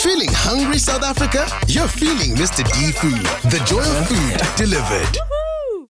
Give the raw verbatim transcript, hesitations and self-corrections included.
Feeling hungry, South Africa? You're feeling Mister D Food, the joy of food delivered.